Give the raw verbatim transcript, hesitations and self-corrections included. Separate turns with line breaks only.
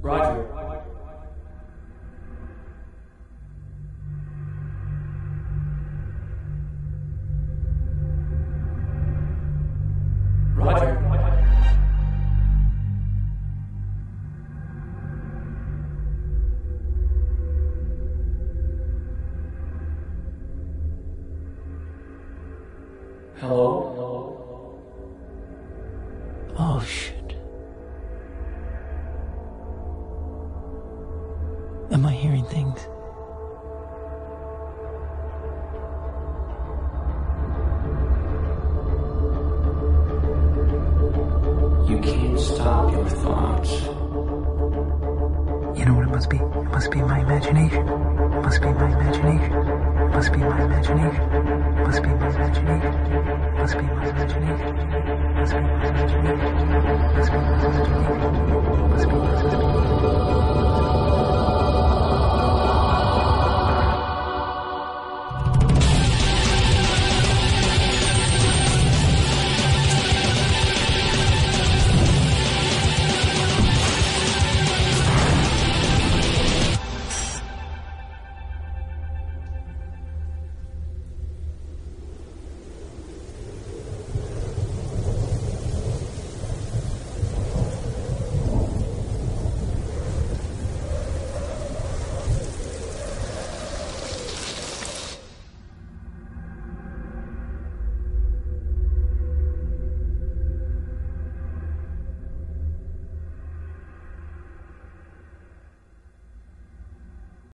Roger. Roger. Hello?
Oh, shit. Am I hearing things?
You can't stop your thoughts.
You know what it must be? It must be my imagination. It must be my imagination. It must be my imagination. It must be my imagination. It must be my imagination. It must be my imagination. It must be my imagination. It must be my imagination.